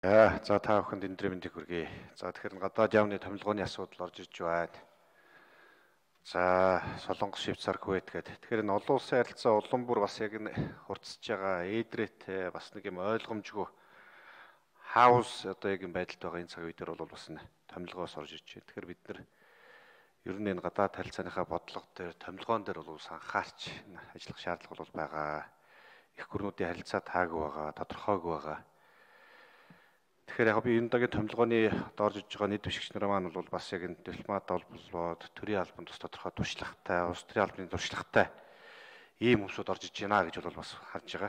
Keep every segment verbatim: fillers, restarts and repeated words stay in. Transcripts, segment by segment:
За за та бүхэнд өнөөдрийн мэндийг хүргэе. За тэгэхээр гадаад яамны томилгооны асуудал орж ирж байна. За Солонгос, Швейцар, Кувейт гэдэг. Тэгэхээр энэ олон улсын харилцаа улам бүр бас яг энэ хурцсаж байгаа эйдрэт бас нэг юм ойлгомжгүй хаус одоо яг юм байдалд байгаа энэ цаг үе дээр бол бас энэ томилгоос орж ирж байна. Тэгэхээр бид нар ер нь энэ гадаад харилцааныхаа бодлого дээр томилгоон дээр бол анхаарч ажиллах шаардлага бол байгаа. Их гүрнүүдийн харилцаа таагүй байгаа, тодорхойгүй байгаа. Тэгэхээр яг би энэ удаагийн томилгооны орж иж байгаа нийт бишгч нар маань бол бас яг энэ дипломат холбоолоод төрийн албанд бас тодорхой туршлагатай, улс төрийн албаны туршлагатай ийм хүмүүсүүд орж иж байна гэж бол бас харж байгаа.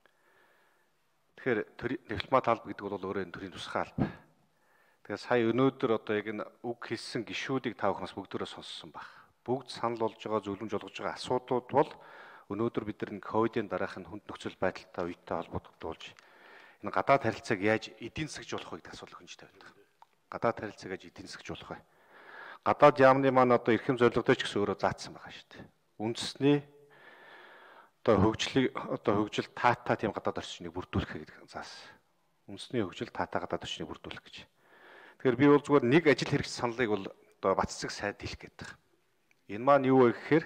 Тэгэхээр дипломат алба гэдэг бол өөрөө энэ төрийн тусгай алба. Тэгэхээр сая өнөөдөр одоо яг энэ үг хэлсэн гишүүдийг та бүхнээс бүгдөө сонссон баг. Бүгд санал болж байгаа, зөвлөмж олгож байгаа асуудлууд бол өнөөдөр бид нар ковидын дараах нь хүнд нөхцөл байдалтай үетэй холбогдуулж энэ гадаад харилцааг яаж эдийн засгч болох вэ гэдэг асуудал хөнж тавьдаг. Гадаад харилцааг яаж эдийн засгч болох вэ? Гадаад яамны маань одоо эрхэм зорилготой ч гэсэн өөрөө заасан байгаа шүү дээ. Үндэсний одоо хөгжлийг одоо хөгжил таатай тийм гадаад орчныг бүрдүүлэх гэдэг заасан. Үндэсний хөгжил таатай гадаад орчныг бүрдүүлэх гэж. Тэгэхээр би бол зүгээр нэг ажил хэрэгч саналыг бол одоо Баццэг сайд хэлэх гэдэг. Энэ маань юу вэ гэхээр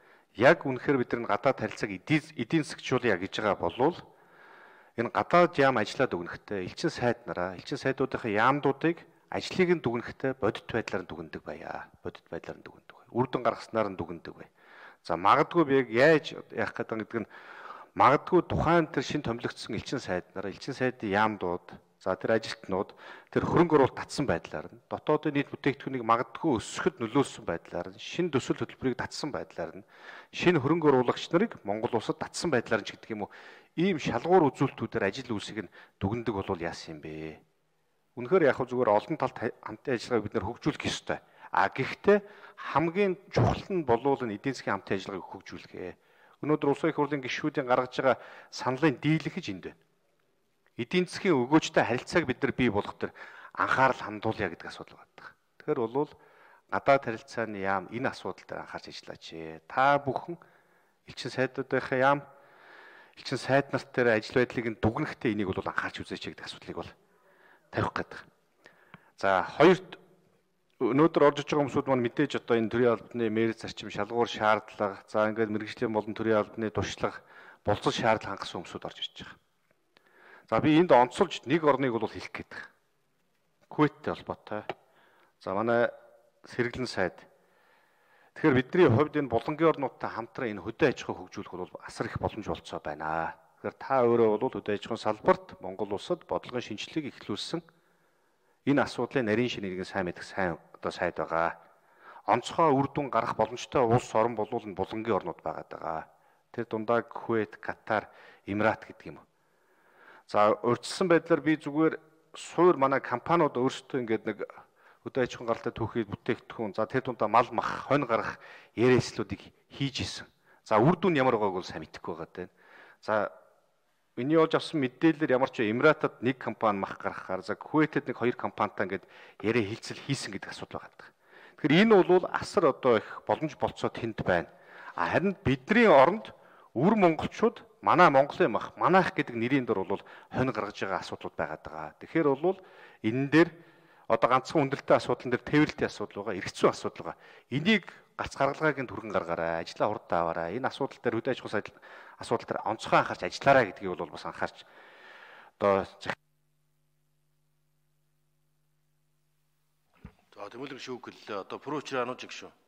яг үнэхээр бид нар гадаад харилцааг эдийн засгчуулъя гэж байгаа болвол энэ гадаад яам ажиллаад өгнөхтэй элчин сайд нараа, элчин сайдуудынхаа яамдуудыг ажлыг нь дүгнэхтэй бодит байдлаар нь дүгндэг байя. Бодит байдлаар нь дүгндэг. Үр дүн гаргаснаар нь дүгндэг бай. За магадгүй би яг яаж яах гэдэг гэдэг нь магадгүй тухайн тэр шин томилогдсон элчин сайд нараа, элчин сайдын яамдууд, за тэр ажилтнууд тэр хөрөнгө оруулалт татсан байдлаар нь дотоодын нийт бүтээгдэхүүнийг магадгүй өсгөхөд нөлөөлсөн байдлаар нь шин төсөл хөтөлбөрийг татсан байдлаар нь шинэ хөрөнгө оруулагч нарыг Монгол улсад татсан байдлаар нь ч гэдэг юм уу ийм шалгуур үзүүлэлтүүдээр ажил үйлсийг нь дүгндэг болвол яасан юм бэ? Үнэхээр яг зүгээр олон талт хамтын ажиллагааг бид нэр хөгжүүлэх ёстой. А гэхдээ хамгийн чухал нь болвол энэ эдийн засгийн хамтын ажиллагааг хөгжүүлэх. Өнөөдөр улсын их хурлын гишүүдийн гаргаж байгаа саналын дийлэнх гэж энд байна. Эдийн засгийн өгөөжтэй харилцааг бид нар бий болгох төр анхаарал хандуулъя гэдэг асуудал байна. Тэгэхээр бол гадаад харилцааны яам энэ асуудал дээр анхаарч ажиллаач. Та бүхэн элчин сайдуудынхаа яам элчин сайд нарт дээр ажил байдлыг нь дүгнэхтэй энийг бол анхаарч үзээч гэдэг асуудлыг бол тавих гэдэг. За хоёрт өнөөдөр орж иж байгаа хүмүүсүүд маань мэдээж одоо энэ төрийн албаны мэргэц зарчим шалгуур шаардлага, за ингээд мэргэжлийн болон төрийн албаны туршлага болцол шаардлага хангасан хүмүүсүүд орж ирж байгаа. За би энд онцолж нэг орныг бол хэлэх гээд байна. Кувейттэй холбоотой. За манай сэргэлэн сайд. Тэгэхээр бидний хувьд энэ булангийн орнуудтай хамтран энэ хөдөө аж ахуйг хөгжүүлэх бол асар их боломж болцоо байна. Тэгэхээр та өөрөө бол хөдөө аж ахуйн салбарт Монгол улсад бодлогын шинжилгээг эхлүүлсэн энэ асуудлын нарийн шинийг сайн мэдэх сайн одоо сайд байгаа. Онцгой үр дүн гарах боломжтой улс орн болвол нь булангийн орнууд байгаад байгаа. Тэр дундаа Кувейт, Катар, Эмират гэдэг юм. За урьдчилсан байдлаар би зүгээр суур манай компаниуд өөрсдөө ингээд нэг хөдөө аж ахуйн гаралтай түүхийг бүтээгдэхүүн, за тэр дундаа мал мах, хонь гарах яриаслуудыг хийж исэн. За үр дүн ямар байгааг бол сайн мэдэхгүй байгаа дээ. За миний олж авсан мэдээлэлээр ямар ч Эмиратад нэг компани мах гаргахаар, за Кувейтэд нэг хоёр компанитай ингээд яриа хилцэл хийсэн гэдэг асуудал байгаа. Тэгэхээр энэ бол асар одоо их боломж болцоо тэнд байна. Харин бидний оронд үр монголчууд манай Монголын мах, манайх гэдэг нэрийн дор бол хонь гаргаж байгаа асуудлууд байгаад байгаа. Тэгэхээр бол энэ дээр одоо ганцхан хүндрэлтэй асуудал дээр тээвэрлэлтийн асуудал байгаа, эргэцүү асуудал байгаа. Энийг гац гаргалгааг нь түргэн гаргаарай, ажлаа хурдан аваарай. Энэ асуудал дээр хөдөө аж ахуйн асуудал дээр онцгой анхаарч ажиллаарай гэдгийг бол бас анхаарч одоо За тэмүүлэг шүү гэлээ. Одоо прочрано ч гэх шүү.